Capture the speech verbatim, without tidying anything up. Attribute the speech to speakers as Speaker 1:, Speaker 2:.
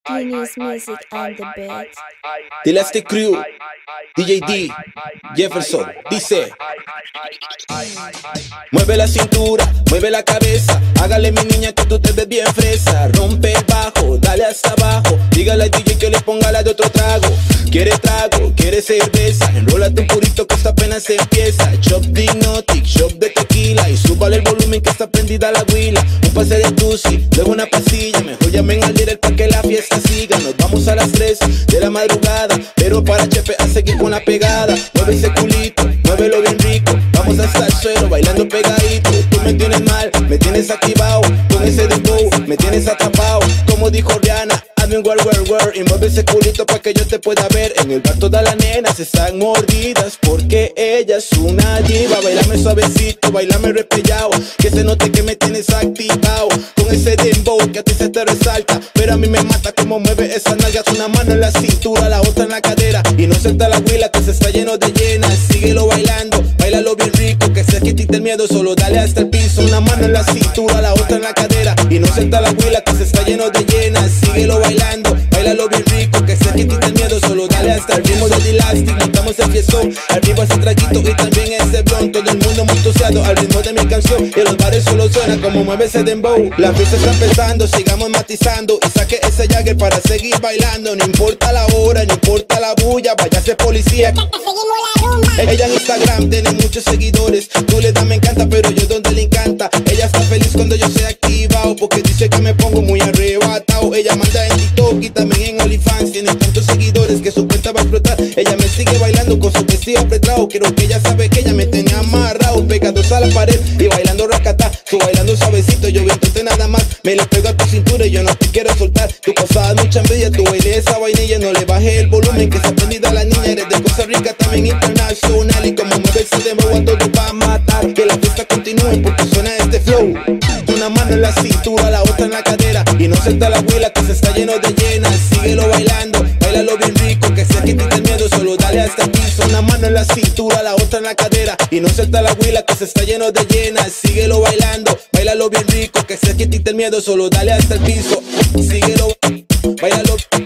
Speaker 1: Genius Music on the beat.
Speaker 2: The Elastic Crew, D J D, Jefferson, dice: mueve la cintura, mueve la cabeza, hágale mi niña que tú te ves bien fresa. Rompe el bajo, dale hasta abajo, dígale al D J que le ponga la de otro trago. Quiere trago, quiere cerveza, enrólate un purito que esta apenas empieza. Shop de Hipnotic, shop de tequila, y súbale el volumen que está prendida la huila. Un pase de tusi, luego una pastilla, mejor llamen al líder pa' que la fiesta siga. Nos vamos a las tres de la madrugada, pero para Chepe a seguir con la pegada. Mueve ese culito, muévelo bien rico, vamos hasta el suelo bailando pegadito. Tú me tienes mal, me tienes activado, con ese dembow me tienes atrapado. Como dijo Rihanna, hazme un world, world, world, y mueve ese culito pa' que yo te pueda ver. En el bar todas las nenas están mordidas porque ella es una diva. Bailame suavecito, bailame repellado, que se note que me tienes activado. Con ese dembow que a ti se te resalta, pero a mí me mata como mueve esas nalgas. Una mano en la cintura, la otra en la cadera, y no suelta la huila que se está lleno de llenas. Síguelo bailando, bailalo bien rico, que se quite el miedo, solo dale hasta el piso. Una mano en la cintura, la otra en la cadera, y no suelta la huila que se está lleno de llenas. Síguelo bailando, bailalo bien rico, que se quite el miedo, solo dale hasta el ritmo del Elastic. Montamos el fiestón, arriba ese traguito y también ese blon. Todo el mundo muy entusiasmado al ritmo de mi canción, y los bares solo suena como mueve ese dembow. La fiesta está empezando, sigamos matizando, y saque ese Jagger para seguir bailando. No importa la hora, no importa la bulla, váyase policía, ella en Instagram tiene muchos seguidores. Tú le das me encanta, pero yo donde le encanta. Ella está feliz cuando yo soy activado, porque dice que me pongo muy arrebatado. Ella manda en TikTok y también en OnlyFans. Tiene tantos seguidores que su cuenta va a explotar. Ella me sigue bailando con su vestido apretado. Quiero que ella sabe que ella me tenía amarrado, pegados a la pared y bailando racata. Tú bailando suavecito, yo viéndote nada más. Me le pego a tu cintura y yo no te quiero soltar. Tu cosa da mucha envidia, tu baile esa vainilla. No le baje el volumen que se ha prendida la niña. Eres de Costa Rica, también internacional, y como mueve ese dembow a todo va a matar. Que la fiesta continúe porque suena este flow. Una mano en la cintura, la otra en la cadera, y no suelta la huila que se está lleno de llenas. Síguelo bailando, bailalo bien rico, que se quite el miedo, solo dale hasta el piso. Una mano en la cintura, la otra en la cadera, y no suelta la huila que se está lleno de llenas. Síguelo bailando, bailalo bien rico, que se quite el miedo, solo dale hasta el piso. Síguelo, bailalo.